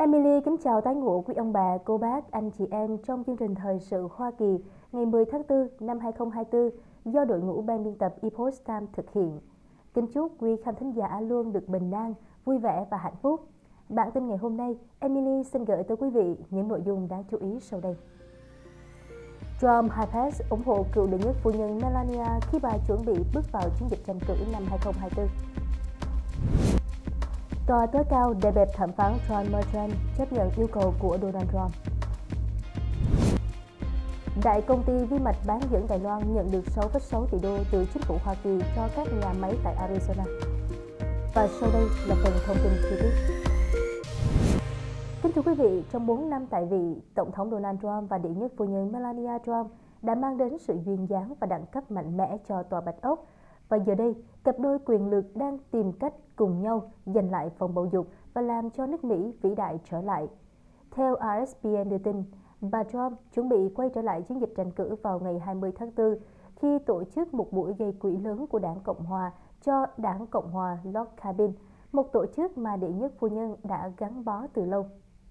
Emily kính chào tái ngộ quý ông bà, cô bác, anh chị em trong chương trình thời sự Hoa Kỳ ngày 10 tháng 4 năm 2024 do đội ngũ ban biên tập Epoch Times thực hiện. Kính chúc quý khán thính giả luôn được bình an, vui vẻ và hạnh phúc. Bản tin ngày hôm nay, Emily xin gửi tới quý vị những nội dung đáng chú ý sau đây. Trump high-pass ủng hộ cựu đệ nhất phu nhân Melania khi bà chuẩn bị bước vào chiến dịch tranh cử năm 2024. Tòa tối cao đề bẹp thẩm phán John Merchant chấp nhận yêu cầu của Donald Trump. Đại công ty vi mạch bán dẫn Đài Loan nhận được 6,6 tỷ đô từ chính phủ Hoa Kỳ cho các nhà máy tại Arizona. Và sau đây là phần thông tin chi tiết. Kính thưa quý vị, trong 4 năm tại vị, Tổng thống Donald Trump và đệ nhất phu nhân Melania Trump đã mang đến sự duyên dáng và đẳng cấp mạnh mẽ cho Tòa Bạch Ốc. Và giờ đây, cặp đôi quyền lực đang tìm cách cùng nhau giành lại phòng bầu dục và làm cho nước Mỹ vĩ đại trở lại. Theo ESPN đưa tin, bà Trump chuẩn bị quay trở lại chiến dịch tranh cử vào ngày 20 tháng 4 khi tổ chức một buổi gây quỹ lớn của Đảng Cộng Hòa cho Đảng Cộng Hòa Log Cabin, một tổ chức mà đệ nhất phu nhân đã gắn bó từ lâu.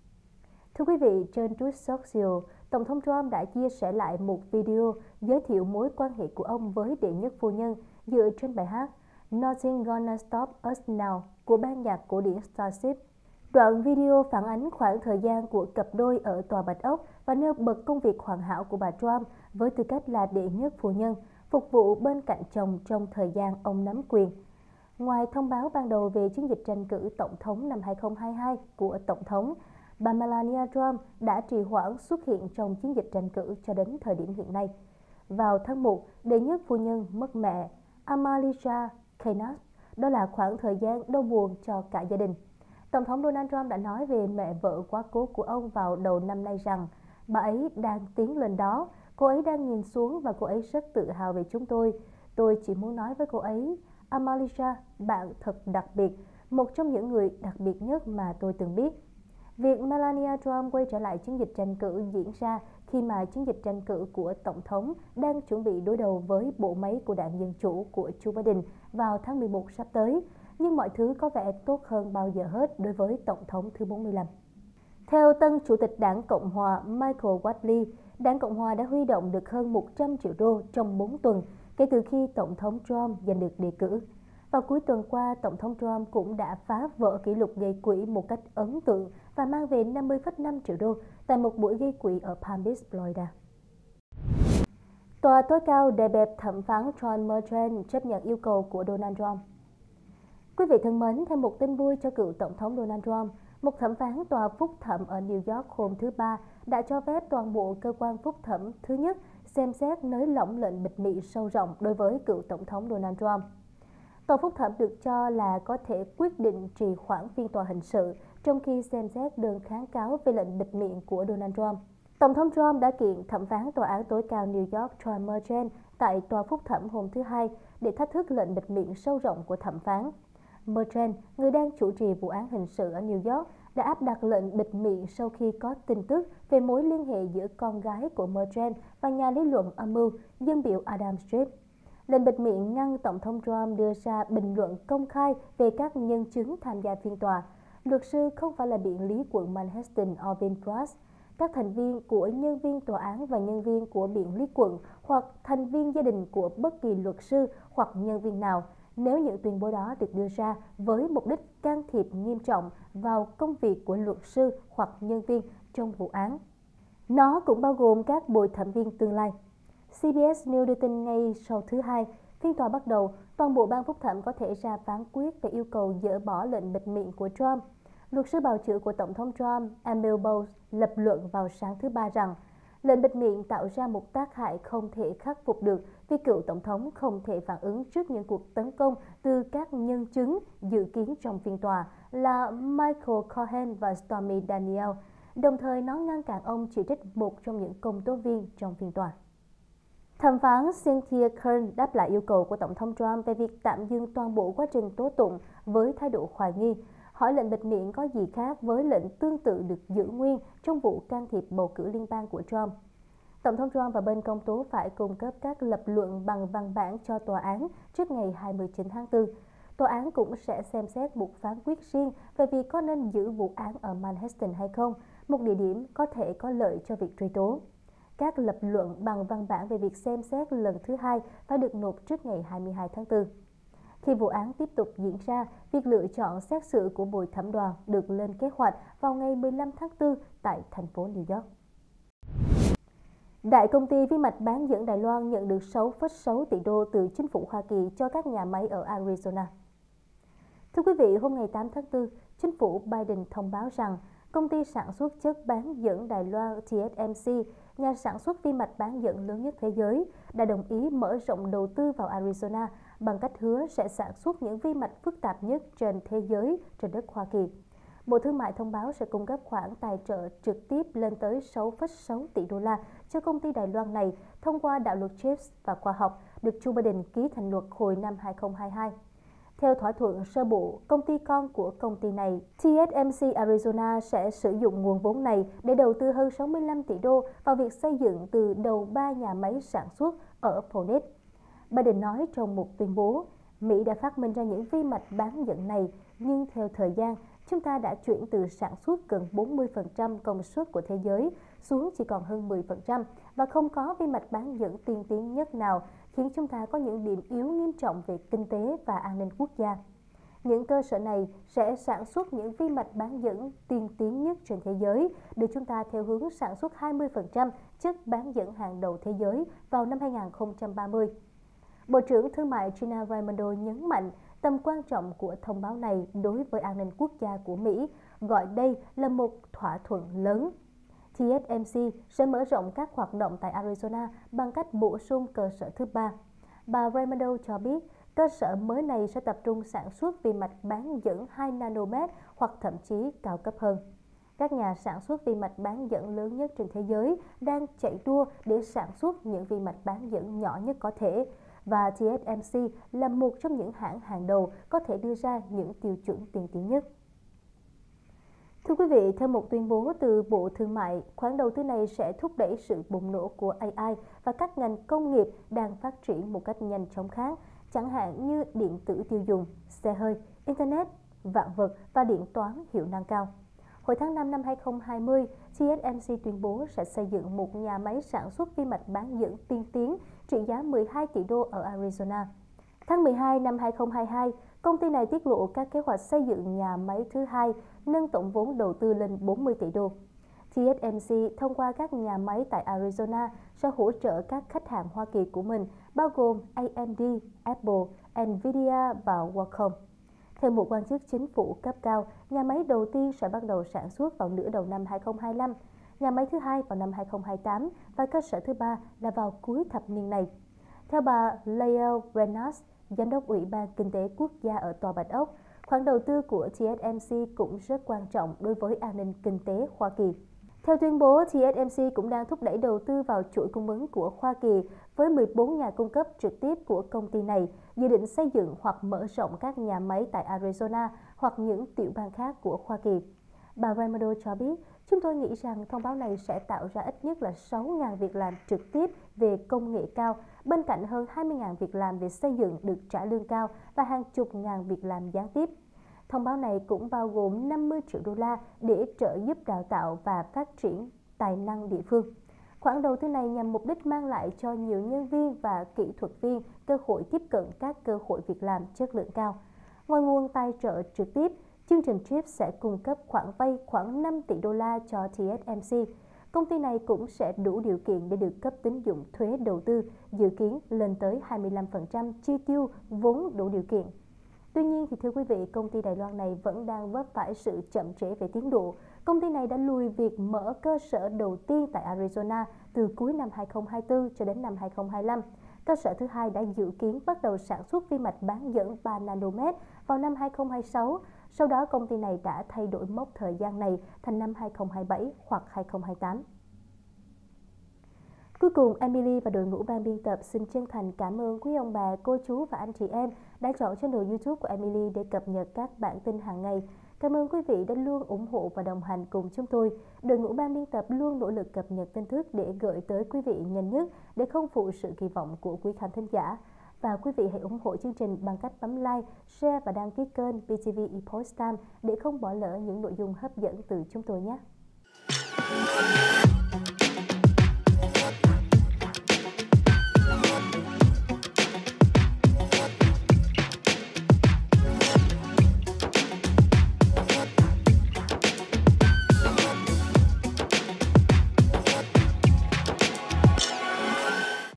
Thưa quý vị, trên Truth Social, Tổng thống Trump đã chia sẻ lại một video giới thiệu mối quan hệ của ông với đệ nhất phu nhân dựa trên bài hát Nothing Gonna Stop Us Now của ban nhạc cổ điển Starship. Đoạn video phản ánh khoảng thời gian của cặp đôi ở Tòa Bạch Ốc và nêu bật công việc hoàn hảo của bà Trump với tư cách là đệ nhất phu nhân, phục vụ bên cạnh chồng trong thời gian ông nắm quyền. Ngoài thông báo ban đầu về chiến dịch tranh cử Tổng thống năm 2022 của Tổng thống, bà Melania Trump đã trì hoãn xuất hiện trong chiến dịch tranh cử cho đến thời điểm hiện nay. Vào tháng 1, đệ nhất phu nhân mất mẹ, Amalia Keynes, đó là khoảng thời gian đau buồn cho cả gia đình. Tổng thống Donald Trump đã nói về mẹ vợ quá cố của ông vào đầu năm nay rằng bà ấy đang tiến lên đó, cô ấy đang nhìn xuống và cô ấy rất tự hào về chúng tôi. Tôi chỉ muốn nói với cô ấy, Amalia, bạn thật đặc biệt, một trong những người đặc biệt nhất mà tôi từng biết. Việc Melania Trump quay trở lại chiến dịch tranh cử diễn ra khi mà chiến dịch tranh cử của Tổng thống đang chuẩn bị đối đầu với bộ máy của Đảng Dân Chủ của Joe Biden vào tháng 11 sắp tới, nhưng mọi thứ có vẻ tốt hơn bao giờ hết đối với Tổng thống thứ 45. Theo tân Chủ tịch Đảng Cộng Hòa Michael Whatley, Đảng Cộng Hòa đã huy động được hơn 100 triệu đô trong 4 tuần kể từ khi Tổng thống Trump giành được đề cử. Vào cuối tuần qua, Tổng thống Trump cũng đã phá vỡ kỷ lục gây quỹ một cách ấn tượng và mang về 50,5 triệu đô tại một buổi gây quỹ ở Palm Beach, Florida. Tòa tối cao đề bẹp thẩm phán John Merchant chấp nhận yêu cầu của Donald Trump. Quý vị thân mến, thêm một tin vui cho cựu Tổng thống Donald Trump, một thẩm phán tòa phúc thẩm ở New York hôm thứ Ba đã cho phép toàn bộ cơ quan phúc thẩm thứ nhất xem xét nới lỏng lệnh bịt miệng sâu rộng đối với cựu Tổng thống Donald Trump. Tòa phúc thẩm được cho là có thể quyết định trì hoãn phiên tòa hình sự trong khi xem xét đơn kháng cáo về lệnh bịt miệng của Donald Trump. Tổng thống Trump đã kiện thẩm phán tòa án tối cao New York John Merchant tại tòa phúc thẩm hôm thứ Hai để thách thức lệnh bịt miệng sâu rộng của thẩm phán. Merchant, người đang chủ trì vụ án hình sự ở New York, đã áp đặt lệnh bịt miệng sau khi có tin tức về mối liên hệ giữa con gái của Merchant và nhà lý luận âm mưu dân biểu Adam Schiff. Lệnh bịt miệng ngăn Tổng thống Trump đưa ra bình luận công khai về các nhân chứng tham gia phiên tòa. Luật sư không phải là biện lý quận Manhattan Orvin Pratt, các thành viên của nhân viên tòa án và nhân viên của biện lý quận hoặc thành viên gia đình của bất kỳ luật sư hoặc nhân viên nào nếu những tuyên bố đó được đưa ra với mục đích can thiệp nghiêm trọng vào công việc của luật sư hoặc nhân viên trong vụ án. Nó cũng bao gồm các bồi thẩm viên tương lai. CBS News đưa tin ngay sau thứ Hai, phiên tòa bắt đầu, toàn bộ ban phúc thẩm có thể ra phán quyết về yêu cầu dỡ bỏ lệnh bịt miệng của Trump. Luật sư bào chữa của Tổng thống Trump, Emil Bowles, lập luận vào sáng thứ Ba rằng lệnh bịt miệng tạo ra một tác hại không thể khắc phục được vì cựu Tổng thống không thể phản ứng trước những cuộc tấn công từ các nhân chứng dự kiến trong phiên tòa là Michael Cohen và Stormy Daniels, đồng thời nó ngăn cản ông chỉ trích một trong những công tố viên trong phiên tòa. Thẩm phán Cynthia Kern đáp lại yêu cầu của Tổng thống Trump về việc tạm dừng toàn bộ quá trình tố tụng với thái độ hoài nghi, hỏi lệnh bịt miệng có gì khác với lệnh tương tự được giữ nguyên trong vụ can thiệp bầu cử liên bang của Trump. Tổng thống Trump và bên công tố phải cung cấp các lập luận bằng văn bản cho tòa án trước ngày 29 tháng 4. tòa án cũng sẽ xem xét một phán quyết riêng về việc có nên giữ vụ án ở Manhattan hay không, một địa điểm có thể có lợi cho việc truy tố. Các lập luận bằng văn bản về việc xem xét lần thứ hai phải được nộp trước ngày 22 tháng 4. Khi vụ án tiếp tục diễn ra, việc lựa chọn xét xử của bồi thẩm đoàn được lên kế hoạch vào ngày 15 tháng 4 tại thành phố New York. Đại công ty vi mạch bán dẫn Đài Loan nhận được 6,6 tỷ đô từ chính phủ Hoa Kỳ cho các nhà máy ở Arizona. Thưa quý vị, hôm ngày 8 tháng 4, chính phủ Biden thông báo rằng công ty sản xuất chất bán dẫn Đài Loan TSMC, nhà sản xuất vi mạch bán dẫn lớn nhất thế giới, đã đồng ý mở rộng đầu tư vào Arizona bằng cách hứa sẽ sản xuất những vi mạch phức tạp nhất trên thế giới trên đất Hoa Kỳ. Bộ Thương mại thông báo sẽ cung cấp khoản tài trợ trực tiếp lên tới 6,6 tỷ đô la cho công ty Đài Loan này thông qua đạo luật CHIPS và khoa học được Joe Biden ký thành luật hồi năm 2022. Theo thỏa thuận sơ bộ, công ty con của công ty này, TSMC Arizona sẽ sử dụng nguồn vốn này để đầu tư hơn 65 tỷ đô vào việc xây dựng từ đầu 3 nhà máy sản xuất ở Phoenix. Biden nói trong một tuyên bố, Mỹ đã phát minh ra những vi mạch bán dẫn này, nhưng theo thời gian, chúng ta đã chuyển từ sản xuất gần 40% công suất của thế giới xuống chỉ còn hơn 10% và không có vi mạch bán dẫn tiên tiến nhất nào, khiến chúng ta có những điểm yếu nghiêm trọng về kinh tế và an ninh quốc gia. Những cơ sở này sẽ sản xuất những vi mạch bán dẫn tiên tiến nhất trên thế giới, đưa chúng ta theo hướng sản xuất 20% chất bán dẫn hàng đầu thế giới vào năm 2030. Bộ trưởng Thương mại Gina Raimondo nhấn mạnh tầm quan trọng của thông báo này đối với an ninh quốc gia của Mỹ, gọi đây là một thỏa thuận lớn. TSMC sẽ mở rộng các hoạt động tại Arizona bằng cách bổ sung cơ sở thứ ba. Bà Raimondo cho biết cơ sở mới này sẽ tập trung sản xuất vi mạch bán dẫn 2 nanomet hoặc thậm chí cao cấp hơn. Các nhà sản xuất vi mạch bán dẫn lớn nhất trên thế giới đang chạy đua để sản xuất những vi mạch bán dẫn nhỏ nhất có thể, và TSMC là một trong những hãng hàng đầu có thể đưa ra những tiêu chuẩn tiên tiến nhất. Thưa quý vị, theo một tuyên bố từ Bộ Thương mại, khoản đầu tư này sẽ thúc đẩy sự bùng nổ của AI và các ngành công nghiệp đang phát triển một cách nhanh chóng khác, chẳng hạn như điện tử tiêu dùng, xe hơi, Internet, vạn vật và điện toán hiệu năng cao. Hồi tháng 5 năm 2020, TSMC tuyên bố sẽ xây dựng một nhà máy sản xuất vi mạch bán dẫn tiên tiến trị giá 12 tỷ đô ở Arizona. Tháng 12 năm 2022, công ty này tiết lộ các kế hoạch xây dựng nhà máy thứ hai, nâng tổng vốn đầu tư lên 40 tỷ đô. TSMC thông qua các nhà máy tại Arizona sẽ hỗ trợ các khách hàng Hoa Kỳ của mình, bao gồm AMD, Apple, Nvidia và Qualcomm. Theo một quan chức chính phủ cấp cao, nhà máy đầu tiên sẽ bắt đầu sản xuất vào nửa đầu năm 2025, nhà máy thứ hai vào năm 2028 và cơ sở thứ ba là vào cuối thập niên này. Theo bà Lael Brainard, Giám đốc Ủy ban Kinh tế Quốc gia ở Tòa Bạch Ốc, khoản đầu tư của TSMC cũng rất quan trọng đối với an ninh kinh tế Hoa Kỳ. Theo tuyên bố, TSMC cũng đang thúc đẩy đầu tư vào chuỗi cung ứng của Hoa Kỳ với 14 nhà cung cấp trực tiếp của công ty này, dự định xây dựng hoặc mở rộng các nhà máy tại Arizona hoặc những tiểu bang khác của Hoa Kỳ. Bà Raimondo cho biết, chúng tôi nghĩ rằng thông báo này sẽ tạo ra ít nhất là 6.000 việc làm trực tiếp về công nghệ cao, bên cạnh hơn 20.000 việc làm về xây dựng được trả lương cao và hàng chục ngàn việc làm gián tiếp. Thông báo này cũng bao gồm 50 triệu đô la để trợ giúp đào tạo và phát triển tài năng địa phương. Khoản đầu tư này nhằm mục đích mang lại cho nhiều nhân viên và kỹ thuật viên cơ hội tiếp cận các cơ hội việc làm chất lượng cao. Ngoài nguồn tài trợ trực tiếp, chương trình CHIPS sẽ cung cấp khoản vay khoảng 5 tỷ đô la cho TSMC. Công ty này cũng sẽ đủ điều kiện để được cấp tín dụng thuế đầu tư, dự kiến lên tới 25% chi tiêu vốn đủ điều kiện. Tuy nhiên, thưa quý vị, công ty Đài Loan này vẫn đang vấp phải sự chậm trễ về tiến độ. Công ty này đã lùi việc mở cơ sở đầu tiên tại Arizona từ cuối năm 2024 cho đến năm 2025. Cơ sở thứ hai đã dự kiến bắt đầu sản xuất vi mạch bán dẫn 3 nanomet vào năm 2026. Sau đó, công ty này đã thay đổi mốc thời gian này thành năm 2027 hoặc 2028. Cuối cùng, Emily và đội ngũ ban biên tập xin chân thành cảm ơn quý ông bà, cô chú và anh chị em đã chọn channel YouTube của Emily để cập nhật các bản tin hàng ngày. Cảm ơn quý vị đã luôn ủng hộ và đồng hành cùng chúng tôi. Đội ngũ ban biên tập luôn nỗ lực cập nhật tin tức để gửi tới quý vị nhanh nhất để không phụ sự kỳ vọng của quý khán thính giả. và quý vị hãy ủng hộ chương trình bằng cách bấm like, share và đăng ký kênh BTV Epoch Times để không bỏ lỡ những nội dung hấp dẫn từ chúng tôi nhé.